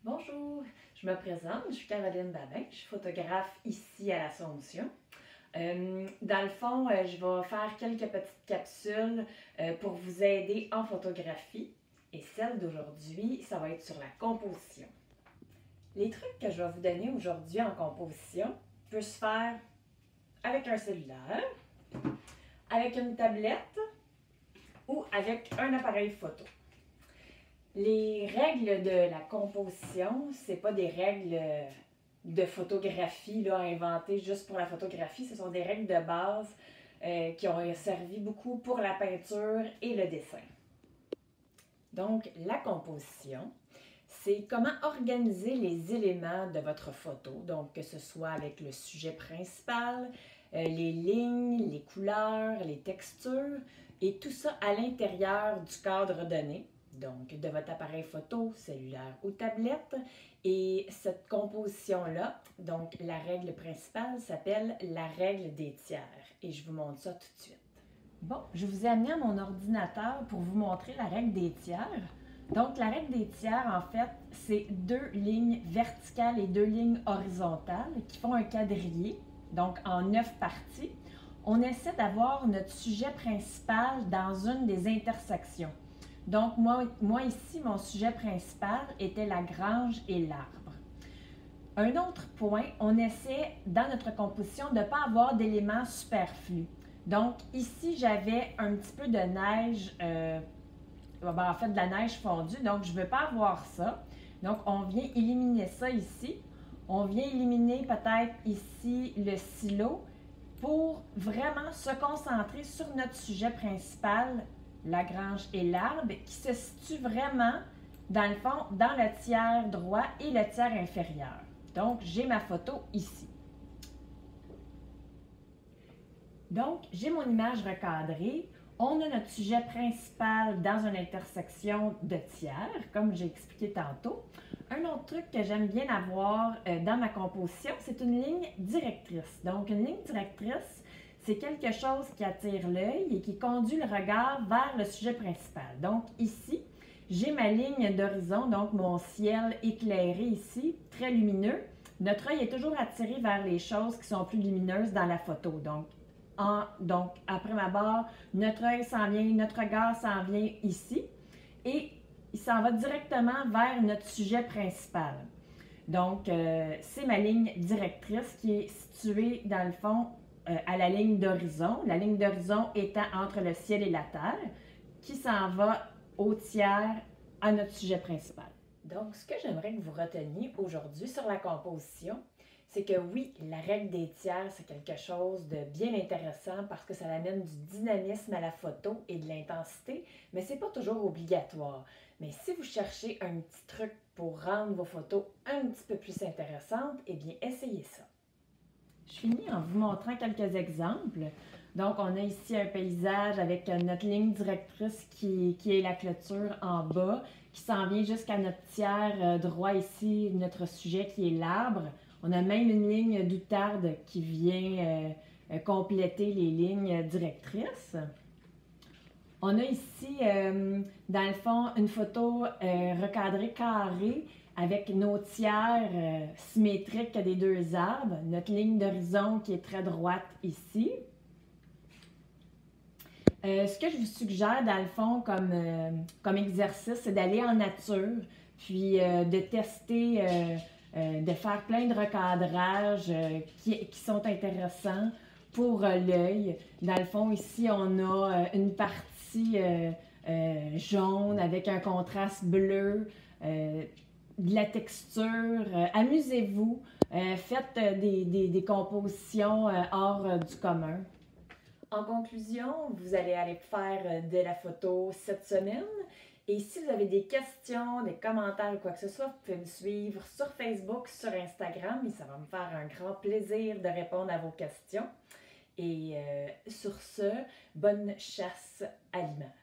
Bonjour, je me présente, je suis Caroline Babin, je suis photographe ici à l'Assomption. Dans le fond, je vais faire quelques petites capsules pour vous aider en photographie. Et celle d'aujourd'hui, ça va être sur la composition. Les trucs que je vais vous donner aujourd'hui en composition peuvent se faire avec un cellulaire, avec une tablette ou avec un appareil photo. Les règles de la composition, c'est pas des règles de photographie là, inventées juste pour la photographie. Ce sont des règles de base qui ont servi beaucoup pour la peinture et le dessin. Donc, la composition, c'est comment organiser les éléments de votre photo. Donc, que ce soit avec le sujet principal, les lignes, les couleurs, les textures, et tout ça à l'intérieur du cadre donné. Donc, de votre appareil photo, cellulaire ou tablette. Et cette composition-là, donc la règle principale, s'appelle la règle des tiers. Et je vous montre ça tout de suite. Bon, je vous ai amené à mon ordinateur pour vous montrer la règle des tiers. Donc, la règle des tiers, en fait, c'est deux lignes verticales et deux lignes horizontales qui font un quadrillé, donc en 9 parties. On essaie d'avoir notre sujet principal dans une des intersections. Donc, moi ici, mon sujet principal était la grange et l'arbre. Un autre point, on essaie dans notre composition de ne pas avoir d'éléments superflus. Donc, ici, j'avais un petit peu de neige, en fait de la neige fondue, donc je ne veux pas avoir ça. Donc, on vient éliminer ça ici. On vient éliminer peut-être ici le silo pour vraiment se concentrer sur notre sujet principal, la grange et l'arbre, qui se situe vraiment, dans le fond, dans le tiers droit et le tiers inférieur. Donc, j'ai ma photo ici. Donc, j'ai mon image recadrée. On a notre sujet principal dans une intersection de tiers, comme j'ai expliqué tantôt. Un autre truc que j'aime bien avoir dans ma composition, c'est une ligne directrice. Donc, une ligne directrice, c'est quelque chose qui attire l'œil et qui conduit le regard vers le sujet principal. Donc, ici, j'ai ma ligne d'horizon, donc mon ciel éclairé ici, très lumineux. Notre œil est toujours attiré vers les choses qui sont plus lumineuses dans la photo. Donc, après ma barre, notre œil s'en vient, notre regard s'en vient ici et il s'en va directement vers notre sujet principal. Donc, c'est ma ligne directrice qui est située dans le fond à la ligne d'horizon. La ligne d'horizon étant entre le ciel et la terre qui s'en va au tiers à notre sujet principal. Donc, ce que j'aimerais que vous reteniez aujourd'hui sur la composition, c'est que oui, la règle des tiers, c'est quelque chose de bien intéressant parce que ça amène du dynamisme à la photo et de l'intensité, mais ce n'est pas toujours obligatoire. Mais si vous cherchez un petit truc pour rendre vos photos un petit peu plus intéressantes, eh bien, essayez ça. Je finis en vous montrant quelques exemples. Donc, on a ici un paysage avec notre ligne directrice qui est la clôture en bas, qui s'en vient jusqu'à notre tiers droit ici, notre sujet qui est l'arbre. On a même une ligne d'outarde qui vient compléter les lignes directrices. On a ici, dans le fond, une photo recadrée carrée avec nos tiers symétriques des deux arbres. Notre ligne d'horizon qui est très droite ici. Ce que je vous suggère, dans le fond, comme exercice, c'est d'aller en nature, puis de tester, de faire plein de recadrages qui sont intéressants pour l'œil. Dans le fond, ici, on a une partie jaune avec un contraste bleu, de la texture. Amusez-vous, faites des compositions hors du commun. En conclusion, vous allez aller faire de la photo cette semaine. Et si vous avez des questions, des commentaires ou quoi que ce soit, vous pouvez me suivre sur Facebook, sur Instagram et ça va me faire un grand plaisir de répondre à vos questions. Et sur ce, bonne chasse à l'image.